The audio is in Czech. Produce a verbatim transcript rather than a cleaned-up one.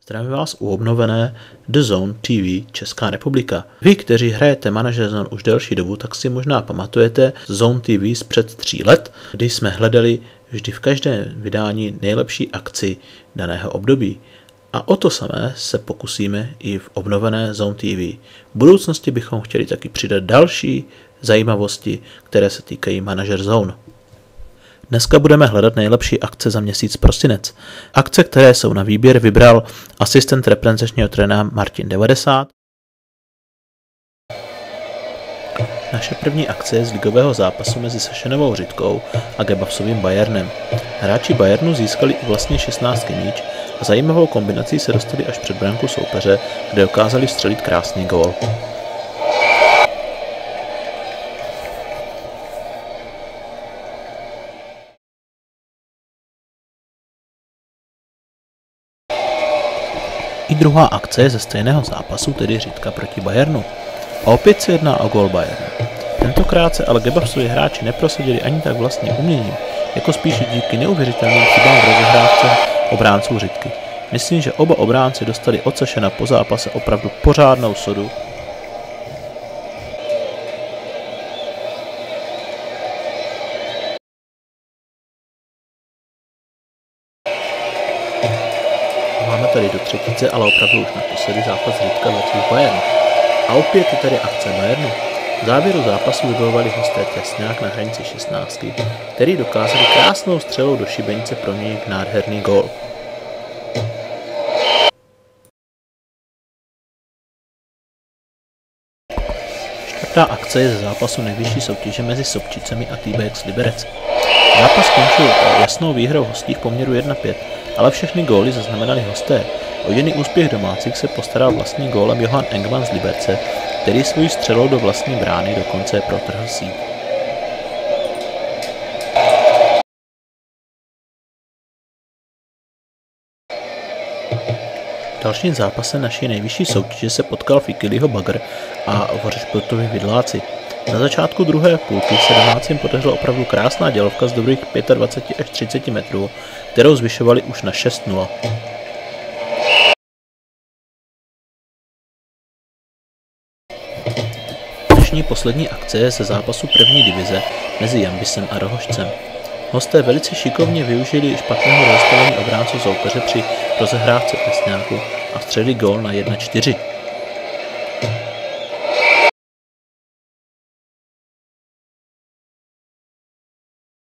Zdravím vás u obnovené The Zone T V Česká republika. Vy, kteří hrajete Manager Zone už delší dobu, tak si možná pamatujete Zone T V z před tří let, kdy jsme hledali vždy v každém vydání nejlepší akci daného období. A o to samé se pokusíme i v obnovené Zone T V. V budoucnosti bychom chtěli taky přidat další zajímavosti, které se týkají Manager Zone. Dneska budeme hledat nejlepší akce za měsíc prosinec. Akce, které jsou na výběr, vybral asistent reprezentačního trenéra Martin devadesát. Naše první akce je z ligového zápasu mezi Sešenovou Řitkou a Gebavsovým Bayernem. Hráči Bayernu získali i vlastně šestnáctky míč a zajímavou kombinací se dostali až před branku soupeře, kde dokázali vstřelit krásný gól. I druhá akce je ze stejného zápasu, tedy Řitka proti Bayernu. A opět se jedná o gól Bayernu. Tentokrát se ale Gebavsovi hráči neprosadili ani tak vlastním uměním, jako spíše díky neuvěřitelným chybám v rozehrávce obránců Řitky. Myslím, že oba obránci dostali od Sešena po zápase opravdu pořádnou sodu. Máme tady do třetice, ale opravdu už naposledy zápas Řitka versus Bayern. A opět je tady akce Bayernu. V závěru zápasu vybojovali hosté Těsňák na hranici šestnáctky, který dokázali krásnou střelou do šibenice proměnit nádherný gól. Čtvrtá akce je ze zápasu nejvyšší soutěže mezi Sobčicemi a T B X Liberec. Zápas skončil jasnou výhrou hostí v poměru jedna pět, ale všechny góly zaznamenali hosté. O jediný úspěch domácích se postaral vlastním gólem Johan Engman z Liberce, který svojí střelou do vlastní brány dokonce protrhl síť. V dalším zápase naší nejvyšší soutěže se potkal Fikiliho Bagr a Vořešpiltovi Vidláci. Na začátku druhé půlky se domácím podařila opravdu krásná dělovka z dobrých dvacet pět až třicet metrů, kterou zvyšovali už na šest nula. Dnešní poslední akce je ze zápasu první divize mezi Jambisem a Rohošcem. Hosté velice šikovně využili špatného rozstavení obránců soupeře při rozehrávce Těsňáku a vstřelili gól na jedna čtyři.